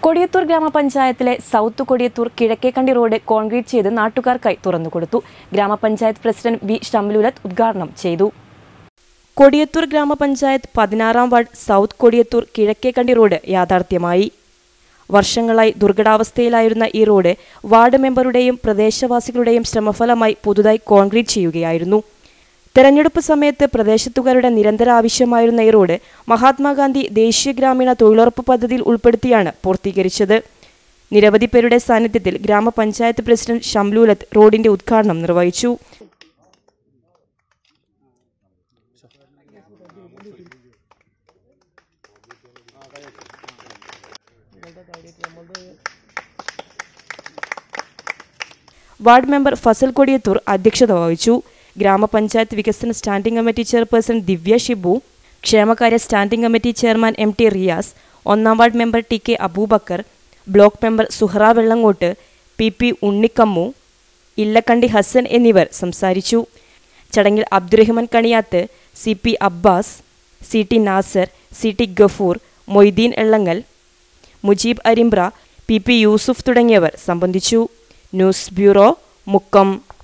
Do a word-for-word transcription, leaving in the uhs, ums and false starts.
കൊടിയത്തൂർ ഗ്രാമപഞ്ചായത്തിലെ south Kodiyathur Kizhakkekandi road concrete ചെയ്ത് നാട്ടുകാർക്കായി തുറന്നുകൊടുത്തു. ഗ്രാമപഞ്ചായത്ത് പ്രസിഡന്റ് വി ഷംലുലത്ത് ഉദ്ഘാടനം ചെയ്തു. കൊടിയത്തൂർ ഗ്രാമപഞ്ചായത്ത് പതിനാറാം ward south Kodiyathur Kizhakkekandi road യാഥാർത്ഥ്യമായി. വർഷങ്ങളായി ദുർഘടാവസ്ഥയിലായിരുന്ന ഈ റോഡ് വാർഡ് മെമ്പറുടെയും പ്രദേശവാസികളുടെയും ശ്രമഫലമായി പുതുതായി കോൺക്രീറ്റ് ചെയ്യുകയായിരുന്നു. തെരഞ്ഞെടുപ്പ് സമയത്ത് പ്രദേശത്തുകാരുടെ നിരന്തര ആവശ്യമായിരുന്ന ഈ റോഡ് മഹാത്മാഗാന്ധി ദേശീയ ഗ്രാമീണ തൊഴിലുറപ്പ് പദ്ധതിയിൽ ഉൾപ്പെടുത്തിയാണ് പൂർത്തീകരിച്ചത്. നിരവധി പേരുടെ സാന്നിധ്യത്തിൽ ഗ്രാമപഞ്ചായത്ത് പ്രസിഡന്റ് ഷംലുലത്ത് റോഡിന്റെ ഉദ്ഘാടനം നിർവഹിച്ചു. വാർഡ് മെമ്പർ ഫസൽ കൊടിയത്തൂർ അധ്യക്ഷത വഹിച്ചു. ഗ്രാമപഞ്ചായത്ത് വികസന standing committee chairperson Divya Shibu, ക്ഷേമകാര്യ standing committee chairman M T Riyas, ഒന്നാം ward member T K Abubakkar, block member Suhara Vellangot, P P Unnikammu, Illakkandi Hasan എന്നിവർ സംസാരിച്ചു. ചടങ്ങിൽ Abdurahman Kaniyath, C P Abbas, C T Nasar, C T Gafoor, Moideen Ellangal, Mujeeb Arimbra, P P Yusuf തുടങ്ങിയവർ സംബന്ധിച്ചു. News bureau, Mukkam.